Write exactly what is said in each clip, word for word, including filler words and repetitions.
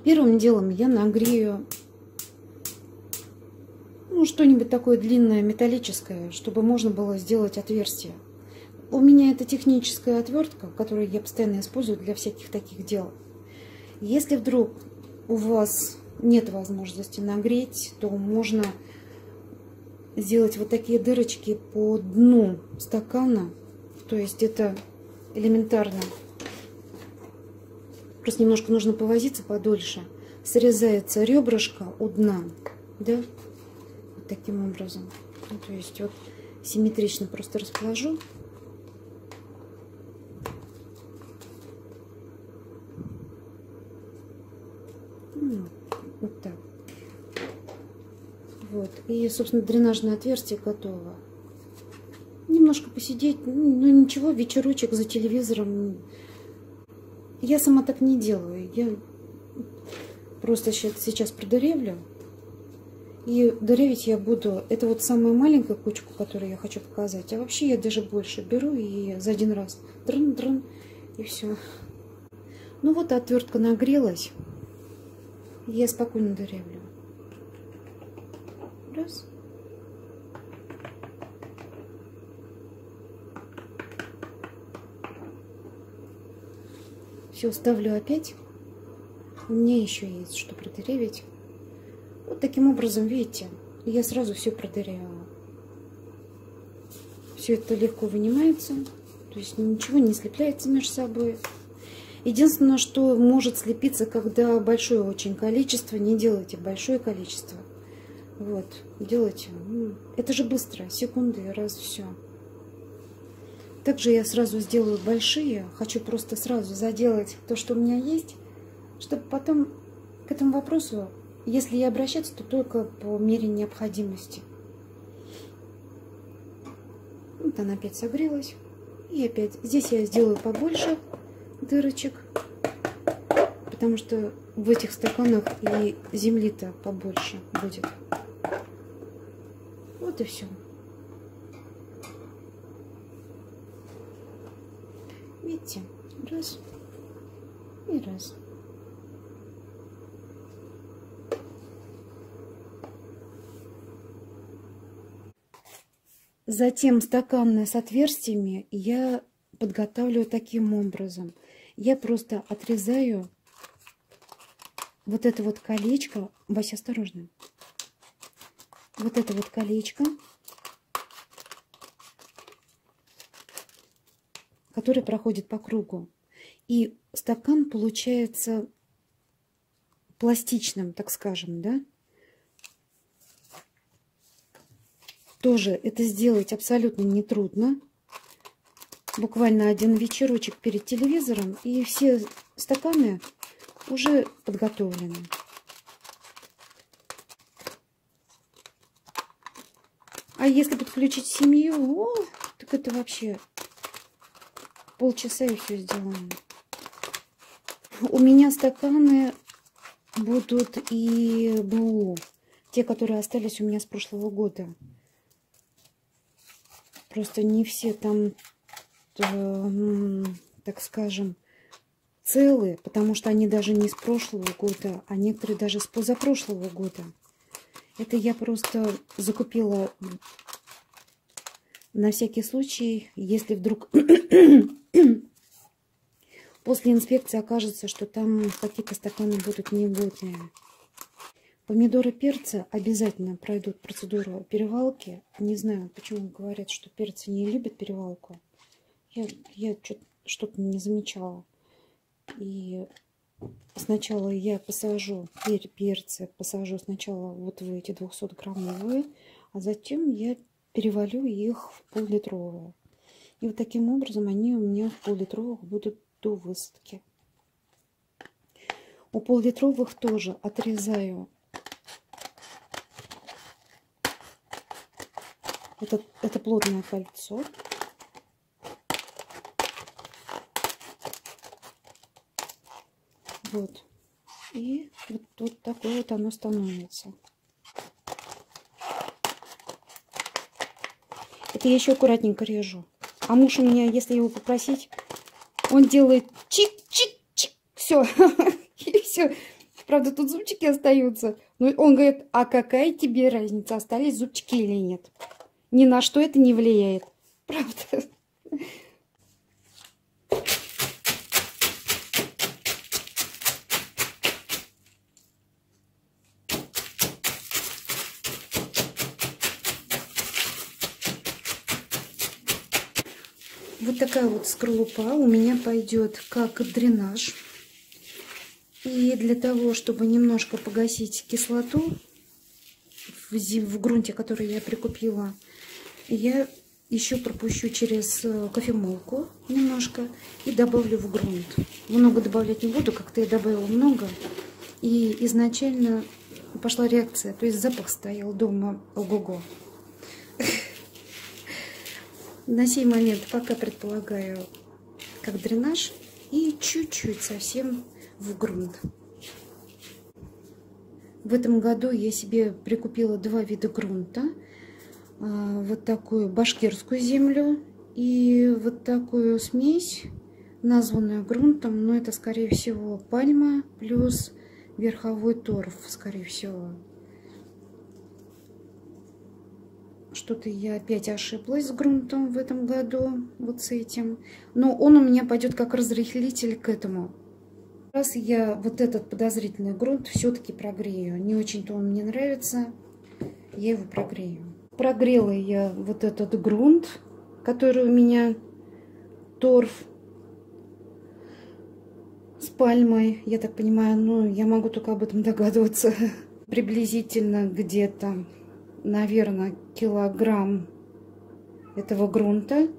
Первым делом я нагрею ну, что-нибудь такое длинное, металлическое, чтобы можно было сделать отверстие. У меня это техническая отвертка, которую я постоянно использую для всяких таких дел. Если вдруг у вас нет возможности нагреть, то можно сделать вот такие дырочки по дну стакана. То есть это элементарно. Просто немножко нужно повозиться подольше. Срезается ребрышко у дна, да, вот таким образом. Ну, то есть вот симметрично просто расположу. Вот так. Вот. И, собственно, дренажное отверстие готово. Немножко посидеть, ну ничего, вечерочек за телевизором. Я сама так не делаю. Я просто сейчас продырявлю. И дырявить я буду, это вот самая маленькая кучку, которую я хочу показать. А вообще я даже больше беру и за один раз дрын-дрын, и все. Ну вот отвертка нагрелась. Я спокойно дырявлю. Раз. Все, ставлю опять. У меня еще есть что продырявить. Вот таким образом, видите, я сразу все продырявила. Все это легко вынимается. То есть ничего не слепляется между собой. Единственное, что может слепиться, когда большое очень количество, не делайте большое количество. Вот, делайте. Это же быстро, секунды, раз, все. Также я сразу сделаю большие. Хочу просто сразу заделать то, что у меня есть, чтобы потом к этому вопросу, если я обращаться, то только по мере необходимости. Вот она опять согрелась. И опять здесь я сделаю побольше дырочек, потому что в этих стаканах и земли-то побольше будет. Вот и все. Видите? Раз и раз. Затем стаканы с отверстиями я подготавливаю таким образом. Я просто отрезаю вот это вот колечко. Вася, осторожно. Вот это вот колечко, которое проходит по кругу. И стакан получается пластичным, так скажем, да? Тоже это сделать абсолютно нетрудно. Буквально один вечерочек перед телевизором, и все стаканы уже подготовлены. А если подключить семью, о, так это вообще полчаса и все сделано. У меня стаканы будут и БУ, те, которые остались у меня с прошлого года. Просто не все там, э, так скажем, целые, потому что они даже не с прошлого года, а некоторые даже с позапрошлого года. Это я просто закупила на всякий случай, если вдруг после инспекции окажется, что там какие-то стаканы будут негодные. Помидоры, перцы обязательно пройдут процедуру перевалки. Не знаю, почему говорят, что перцы не любят перевалку. Я, я что-то не замечала. И сначала я посажу пер, перцы, посажу сначала вот в эти двухсотграммовые, а затем я перевалю их в пол-литровые. И вот таким образом они у меня в пол-литровых будут до высадки. У пол-литровых тоже отрезаю это, это плотное кольцо. Вот. И вот, вот такое вот оно становится. Это я еще аккуратненько режу. А муж у меня, если его попросить, он делает чик-чик-чик. Все. И все. Правда, тут зубчики остаются. Но он говорит, а какая тебе разница, остались зубчики или нет? Ни на что это не влияет. Правда. Вот такая вот скорлупа у меня пойдет как дренаж. И для того, чтобы немножко погасить кислоту в, в грунте, который я прикупила, я еще пропущу через кофемолку немножко и добавлю в грунт. Много добавлять не буду, как-то я добавила много. И изначально пошла реакция, то есть запах стоял дома ого-го. На сей момент пока предполагаю как дренаж и чуть-чуть совсем в грунт. В этом году я себе прикупила два вида грунта. Вот такую башкирскую землю и вот такую смесь, названную грунтом, но это скорее всего пальма плюс верховой торф, скорее всего. Что-то я опять ошиблась с грунтом в этом году, вот с этим. Но он у меня пойдет как разрыхлитель к этому. Раз я вот этот подозрительный грунт все-таки прогрею. Не очень-то он мне нравится, я его прогрею. Прогрела я вот этот грунт, который у меня торф с пальмой. Я так понимаю, ну, я могу только об этом догадываться. Приблизительно где-то, наверное, килограмм этого грунта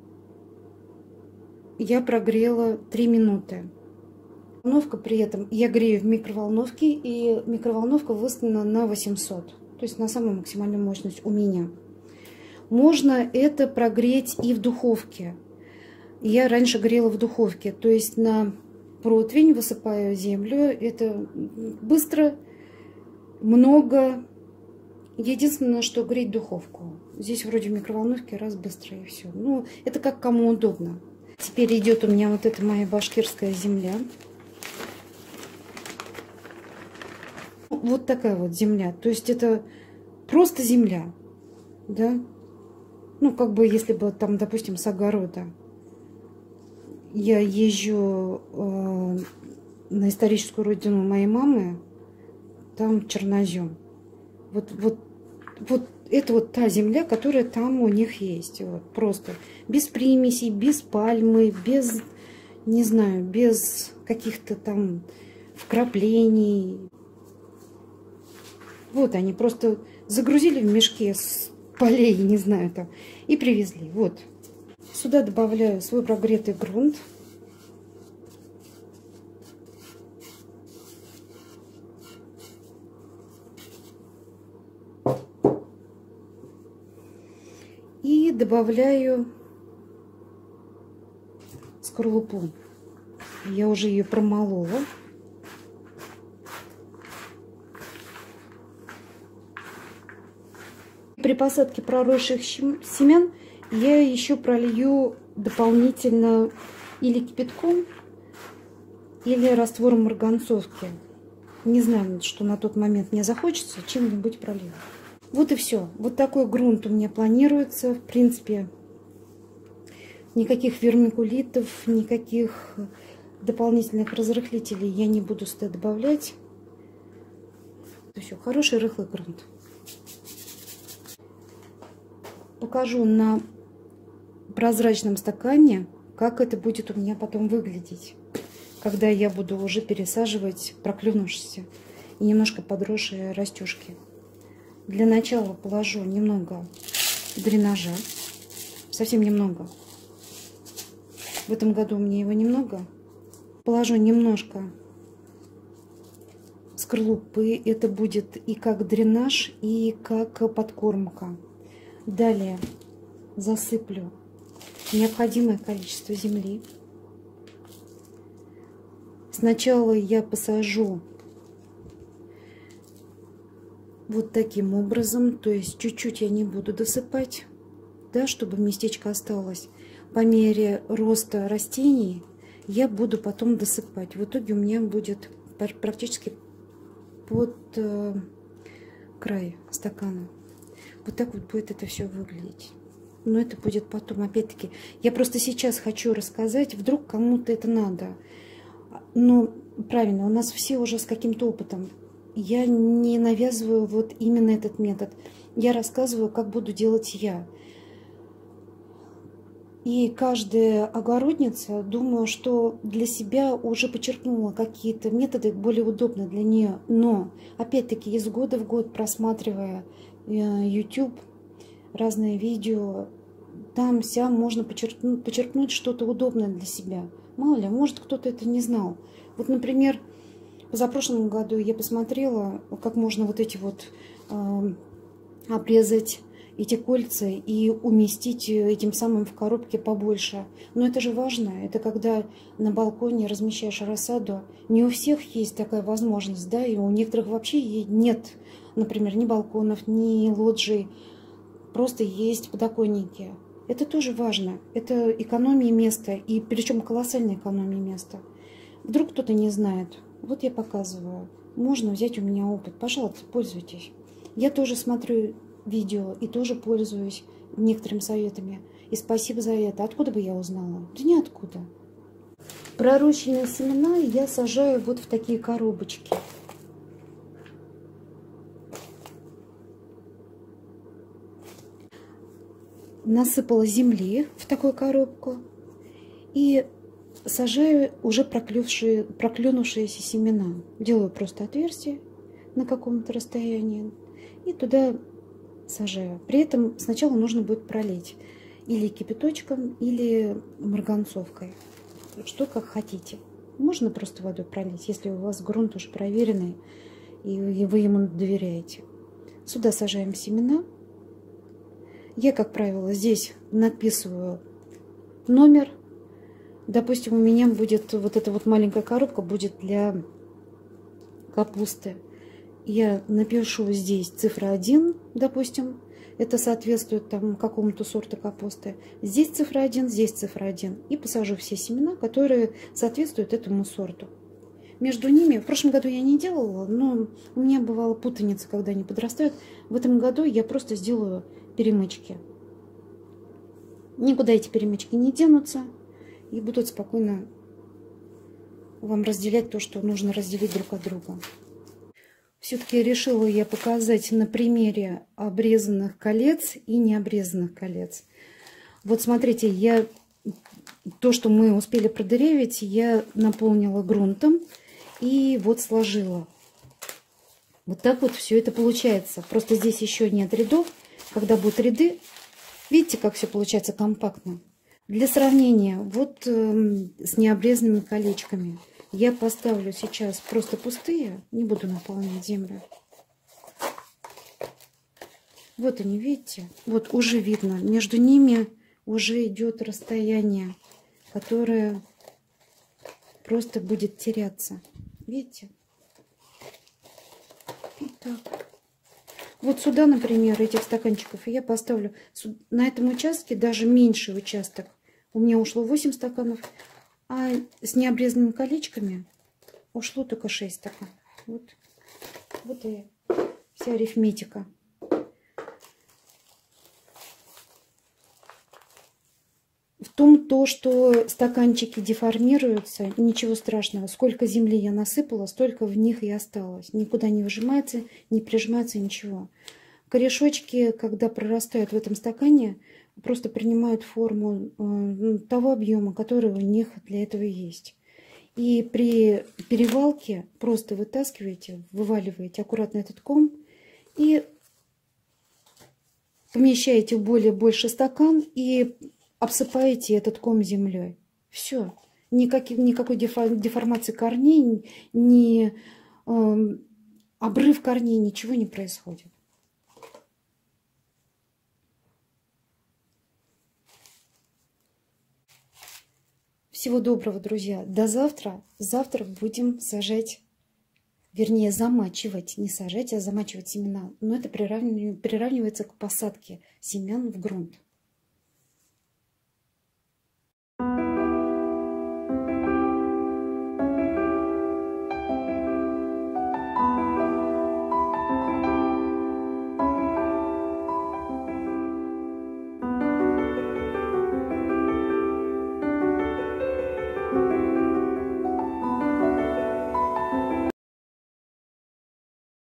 я прогрела три минуты. Микроволновка при этом я грею в микроволновке, и микроволновка выставлена на восемьсот, то есть на самую максимальную мощность у меня. Можно это прогреть и в духовке. Я раньше грела в духовке, то есть на противень высыпаю землю. Это быстро, много. Единственное, что греть духовку. Здесь вроде в микроволновке раз быстро и все. Ну, это как кому удобно. Теперь идет у меня вот эта моя башкирская земля. Вот такая вот земля. То есть это просто земля. Да? Ну, как бы, если бы там, допустим, с огорода я езжу э, на историческую родину моей мамы, там чернозем. Вот, вот, вот это вот та земля, которая там у них есть. Вот, просто без примесей, без пальмы, без, не знаю, без каких-то там вкраплений. Вот они просто загрузили в мешке с полей, не знаю, там, и привезли. Вот. Сюда добавляю свой прогретый грунт. И добавляю скорлупу. Я уже ее промолола. При посадке проросших семян я еще пролью дополнительно или кипятком, или раствором марганцовки. Не знаю, что на тот момент мне захочется, чем-нибудь пролью. Вот и все. Вот такой грунт у меня планируется. В принципе, никаких вермикулитов, никаких дополнительных разрыхлителей я не буду сюда добавлять. Все, хороший рыхлый грунт. Покажу на прозрачном стакане, как это будет у меня потом выглядеть, когда я буду уже пересаживать проклюнувшиеся и немножко подросшие растюшки. Для начала положу немного дренажа, совсем немного. В этом году у меня его немного. Положу немножко скорлупы. Это будет и как дренаж, и как подкормка. Далее засыплю необходимое количество земли. Сначала я посажу вот таким образом, то есть чуть-чуть я не буду досыпать, да, чтобы местечко осталось. По мере роста растений я буду потом досыпать. В итоге у меня будет практически под э, край стакана. Вот так вот будет это все выглядеть. Но это будет потом. Опять-таки, я просто сейчас хочу рассказать, вдруг кому-то это надо. Но правильно, у нас все уже с каким-то опытом. Я не навязываю вот именно этот метод. Я рассказываю, как буду делать я. И каждая огородница, думаю, что для себя уже подчеркнула какие-то методы более удобные для нее. Но, опять-таки, из года в год, просматривая YouTube, разные видео, там вся можно подчеркнуть, подчеркнуть что-то удобное для себя. Мало ли, может, кто-то это не знал. Вот, например, в позапрошлом году я посмотрела, как можно вот эти вот э, обрезать эти кольца и уместить этим самым в коробке побольше. Но это же важно. Это когда на балконе размещаешь рассаду. Не у всех есть такая возможность, да, и у некоторых вообще нет, например, ни балконов, ни лоджий. Просто есть подоконники. Это тоже важно. Это экономия места, и причем колоссальная экономия места. Вдруг кто-то не знает. Вот я показываю. Можно взять у меня опыт. Пожалуйста, пользуйтесь. Я тоже смотрю видео и тоже пользуюсь некоторыми советами. И спасибо за это. Откуда бы я узнала? Да ниоткуда. Пророщенные семена я сажаю вот в такие коробочки. Насыпала земли в такую коробку и сажаю уже проклювшие, проклюнувшиеся семена. Делаю просто отверстие на каком-то расстоянии и туда сажаю. При этом сначала нужно будет пролить или кипяточком, или марганцовкой. Что как хотите. Можно просто водой пролить, если у вас грунт уже проверенный и вы ему доверяете. Сюда сажаем семена. Я, как правило, здесь написываю номер. Допустим, у меня будет вот эта вот маленькая коробка будет для капусты. Я напишу здесь цифра один, допустим. Это соответствует там какому-то сорту капусты. Здесь цифра один, здесь цифра один. И посажу все семена, которые соответствуют этому сорту. Между ними, в прошлом году я не делала, но у меня бывала путаница, когда они подрастают. В этом году я просто сделаю перемычки. Никуда эти перемычки не денутся и будут спокойно вам разделять то, что нужно разделить друг от друга. Все-таки решила я показать на примере обрезанных колец и необрезанных колец. Вот смотрите, я то, что мы успели продырявить, я наполнила грунтом и вот сложила. Вот так вот все это получается. Просто здесь еще нет рядов. Когда будут ряды, видите, как все получается компактно. Для сравнения, вот э, с необрезанными колечками. Я поставлю сейчас просто пустые, не буду наполнять землю. Вот они, видите? Вот уже видно, между ними уже идет расстояние, которое просто будет теряться. Видите? И так. Вот сюда, например, этих стаканчиков я поставлю. На этом участке даже меньший участок. У меня ушло восемь стаканов. А с необрезанными колечками ушло только шесть стаканов. Вот, вот и вся арифметика. В том, то, что стаканчики деформируются, ничего страшного. Сколько земли я насыпала, столько в них и осталось. Никуда не выжимается, не прижимается, ничего. Корешочки, когда прорастают в этом стакане, просто принимают форму э, того объема, который у них для этого есть. И при перевалке просто вытаскиваете, вываливаете аккуратно этот ком и помещаете в более больший стакан и обсыпаете этот ком землей. Все. Никаких, никакой деформации корней, ни э, обрыв корней, ничего не происходит. Всего доброго, друзья. До завтра. Завтра будем сажать, вернее замачивать, не сажать, а замачивать семена. Но это приравнивается к посадке семян в грунт.